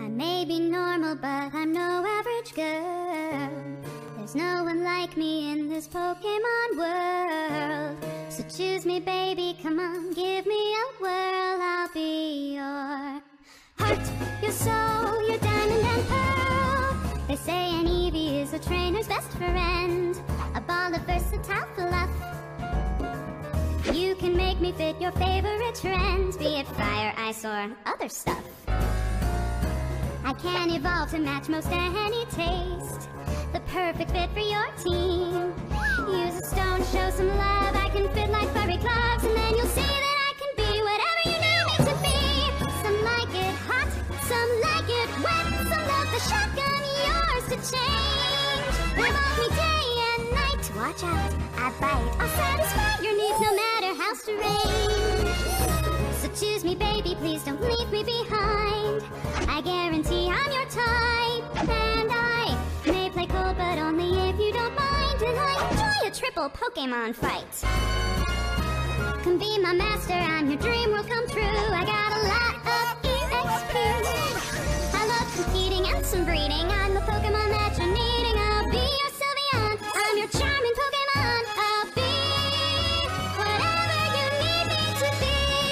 I may be normal, but I'm no average girl. There's no one like me in this Pokemon world. So choose me, baby, come on, give me a whirl. I'll be your heart, your soul, your diamond and pearl. They say an Eevee is a trainer's best friend, a ball of versatile fluff. You can make me fit your favorite trend, be it fire, ice, or other stuff. I can evolve to match most any taste, the perfect fit for your team. Use a stone, show some love, I can fit like furry gloves, and then you'll see that I can be whatever you need me to be. Some like it hot, some like it wet, some love the shotgun, yours to change. Revolve me day and night, watch out, I bite. I'll satisfy your needs no matter how strange. So choose me, baby, please don't leave me behind. I guarantee I'm your type, and I may play cold, but only if you don't mind. And I enjoy a triple Pokemon fight. Come be my master, I'm your dream will come true. I got a lot of EXP. I love competing and some breeding. I'm the Pokemon that you're needing. I'll be your Sylveon, I'm your charming Pokemon. I'll be whatever you need me to be.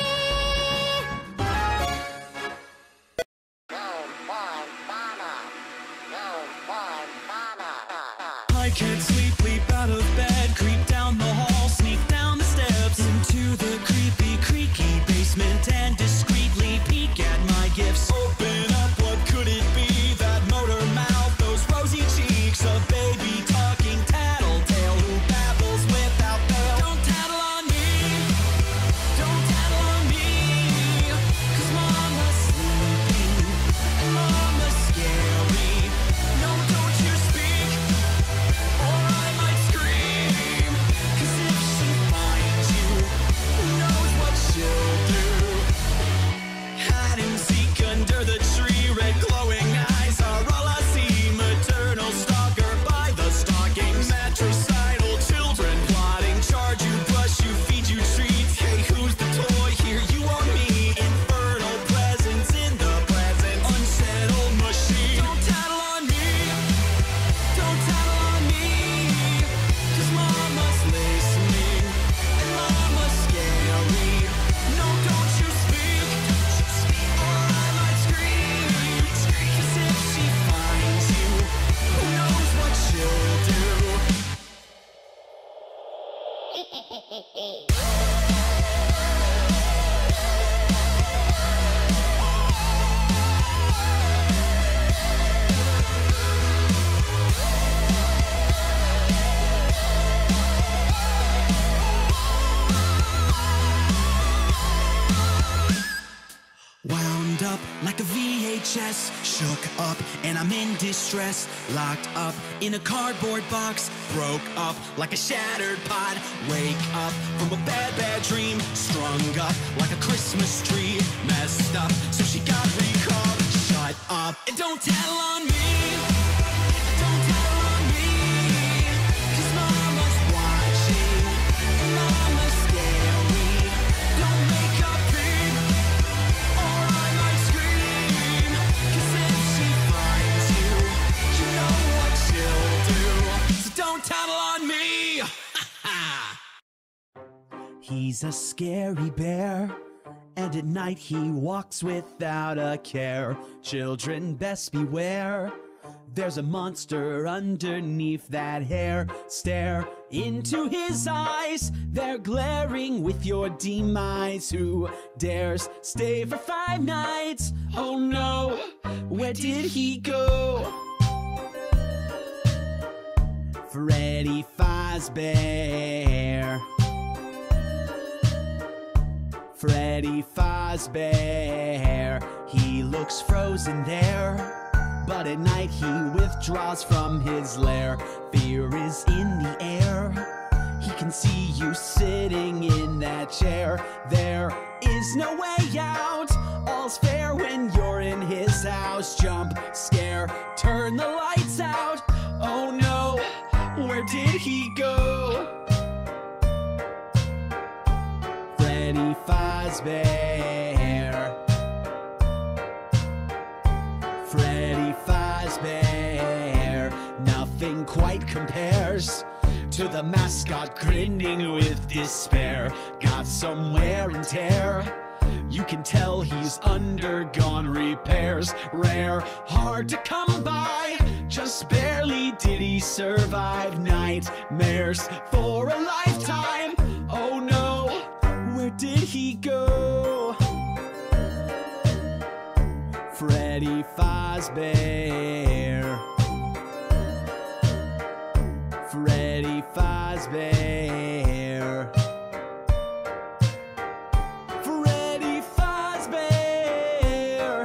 I can't sleep, leap out of bed, creep down the hall, sneak down the steps into the creepy, creaky basement and discreetly peek at my gifts. Open up, what could it be? That motor mouth, those rosy cheeks, a baby talking tattletale who babbles without fail. Don't tattle on me, don't tattle on me, 'cause mama's sleeping and mama's scary. No, don't you speak, or I might scream, 'cause if she finds you, who knows what she'll do. Hide and seek under the tree, red glowing eyes are all I see. Maternal stalker by the stalking, matricidal children plotting, charge you, brush you, feed you treats. Hey, who's the toy here, you or me? Infernal presence in the present, unsettled machine. Don't tattle on me, don't tattle on me, 'cause mama's listening and mama's scary. No, don't you speak, or I might scream, 'cause if she finds you, who knows what she'll do. Wound up like a VHS, shook up and I'm in distress. Locked up in a cardboard box, broke up like a shattered pot. Wake up from a bad, bad dream, strung up like a Christmas tree. Messed up, so she got recalled. Shut up and don't tattle on me, don't tattle on me, 'cause mama's watching and mama's scary. Don't make a peep, or I might scream, 'cause if she finds you, you know what she'll do. So don't tattle on me. He's a scary bear, and at night he walks without a care. Children best beware, there's a monster underneath that hair. Stare into his eyes, they're glaring with your demise. Who dares stay for 5 nights? Oh no, where did he go? Freddy Fazbear, Freddy Fazbear. He looks frozen there, but at night he withdraws from his lair. Fear is in the air, he can see you sitting in that chair. There is no way out, all's fair when you're in his house. Jump, scare, turn the lights out. Oh no, where did he go? Freddy Fazbear, Freddy Fazbear. Nothing quite compares to the mascot grinning with despair. Got some wear and tear, you can tell he's undergone repairs. Rare, hard to come by, just barely did he survive nightmares for a lifetime. Oh no, where did he go? Freddy Fazbear. Freddy Fazbear. Freddy Fazbear.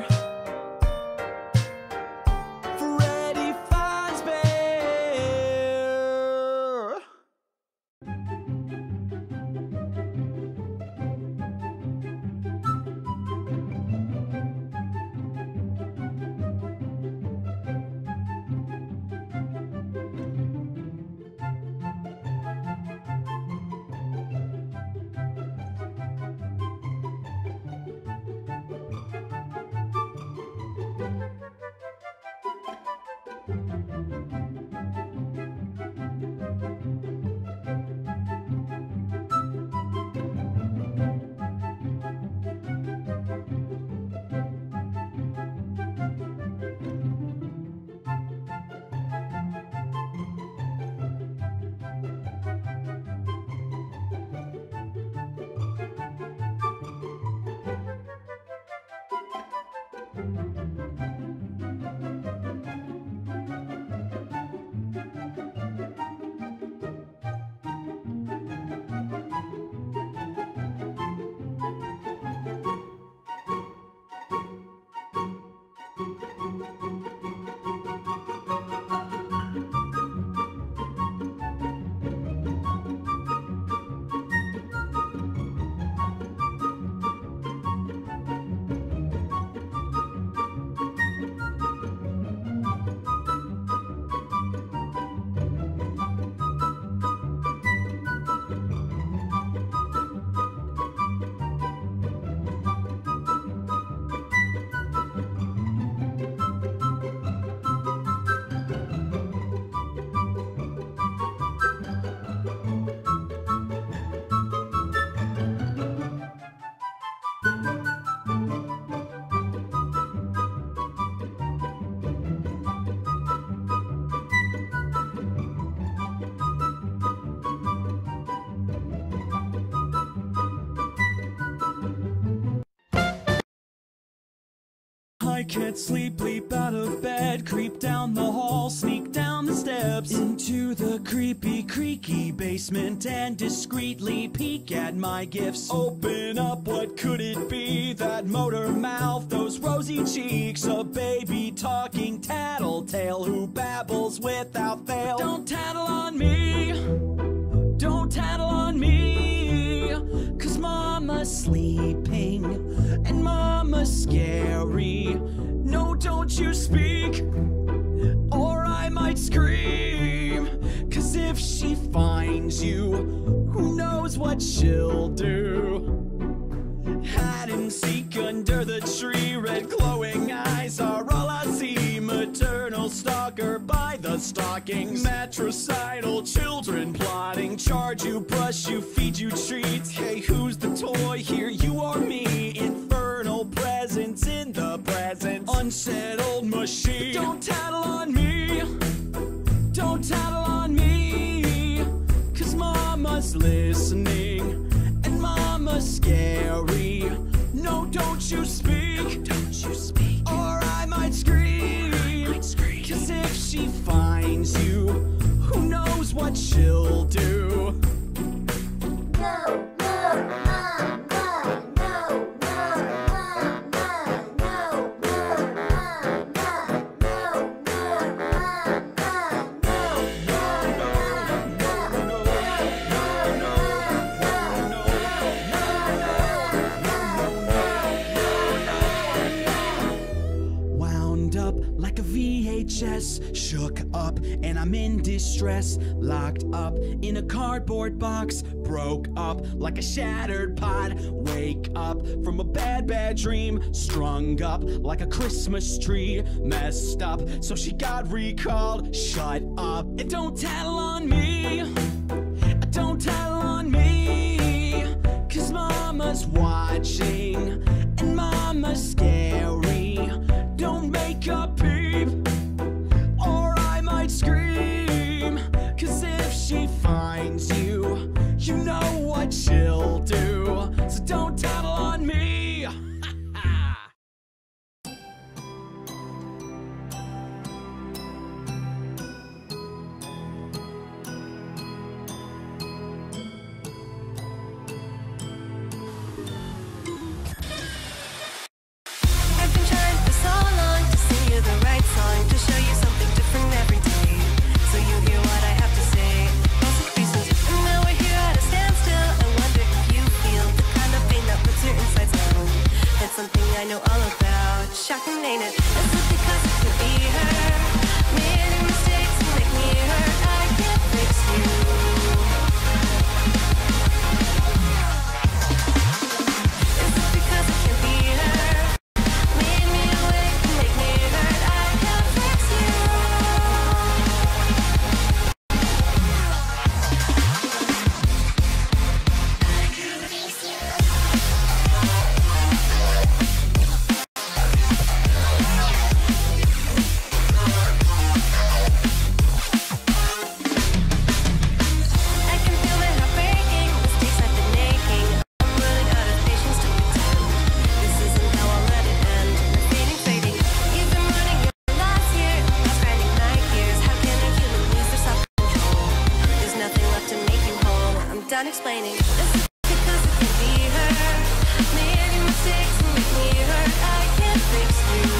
Freddy Fazbear. I can't sleep, leap out of bed, creep down the hall, sneak down the steps into the creepy, creaky basement and discreetly peek at my gifts. Open up, what could it be? That motor mouth, those rosy cheeks, a baby talking tattletale who babbles without fail. Don't tattle on me, don't tattle on me, 'cause Mama's sleeping and Mama's scary. No, don't you speak, or I might scream, 'cause if she finds you, who knows what she'll do. Hide and seek under the tree, red glowing eyes are all I see. Maternal stalker by the stockings, matricidal children plotting. Charge you, brush you, feed you treats. Hey, who's the toy here, you or me? Infernal presence in the present, unsettled machine. Don't tattle on me, don't tattle on me, 'cause Mama's listening and Mama's scary. No, don't you speak, don't you speak, or I might scream, 'cause if she finds you, who knows what she'll do. No, no, Mama, no, no, Mama, no, no, Mama, no, no, Wound up like a VA VHS, shook up and I'm in distress. Locked up in a cardboard box, broke up like a shattered pot. Wake up from a bad dream, strung up like a Christmas tree. Messed up, so she got recalled. Shut up and don't tell on me. Don't tell on me, 'cause mama's watching and mama's scary. Don't make a peep or I might scream, 'cause if she finds you, you know what she'll do. So don't tell on me. Done explaining. This is because it can be her. Many mistakes will make me hurt. I can't fix you.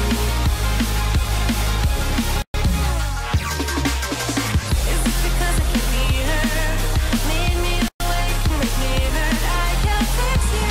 Is it because it can be her? Made me awake and make me hurt. I can't fix you.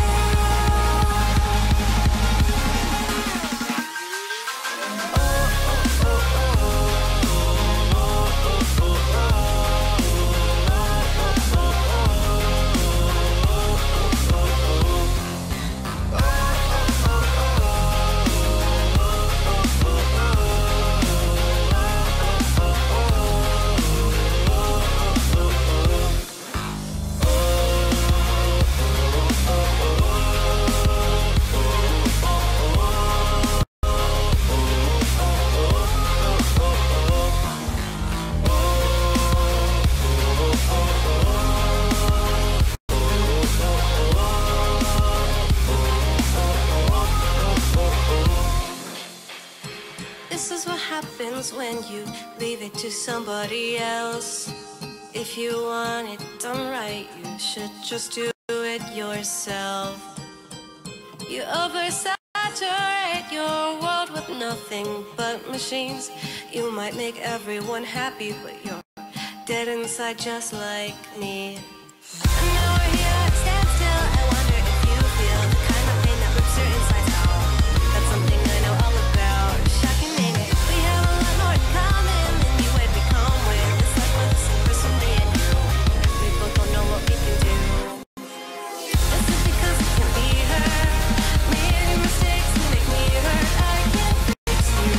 This is what happens when you leave it to somebody else. If you want it done right, you should just do it yourself. You oversaturate your world with nothing but machines. You might make everyone happy, but you're dead inside just like me. And now we're here at a standstill. I wonder if you feel the kind of pain that rips your insides out. That's something I know all about. Shocking, ain't it? We have a lot more in common than you would become with. It's like we're the same person, me and you. We both don't know what we can do. Is it because it can be her? Many mistakes will make me hurt. I can't fix you.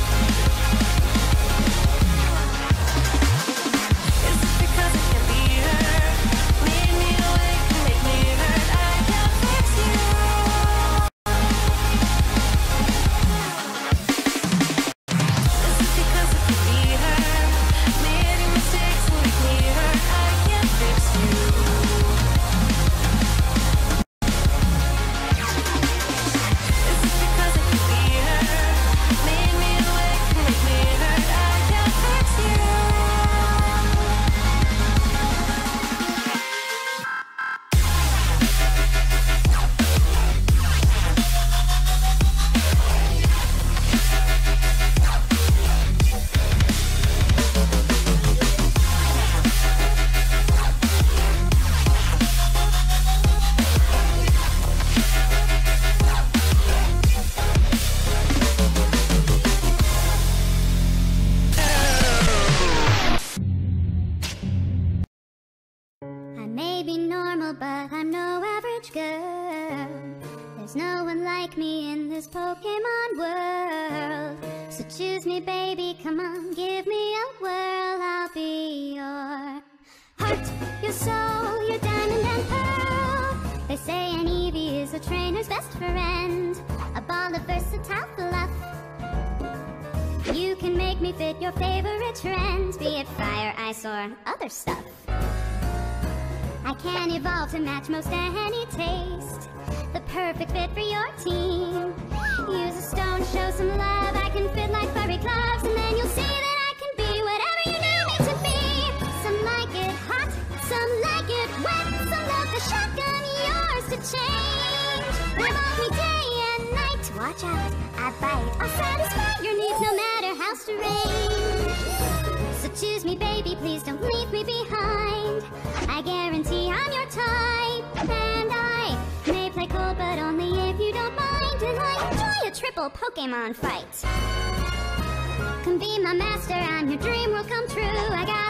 Is it because it can be her? girl. There's no one like me in this Pokemon world. So choose me, baby, come on, give me a whirl. I'll be your heart, your soul, your diamond and pearl. They say an Eevee is a trainer's best friend, a ball of versatile fluff. You can make me fit your favorite trend, be it fire, ice, or other stuff. I can evolve to match most any taste, the perfect fit for your team. Use a stone, show some love, I can fit like furry gloves, and then you'll see that I can be whatever you need me to be. Some like it hot, some like it wet, some love the shotgun, yours to change. Revolve me day and night, watch out, I bite, I'll satisfy your needs no matter how strange. So choose me, baby, please don't leave me behind. I guarantee I'm your type, and I may play cold, but only if you don't mind. And I enjoy a triple Pokemon fight. Come be my master, and your dream will come true. I got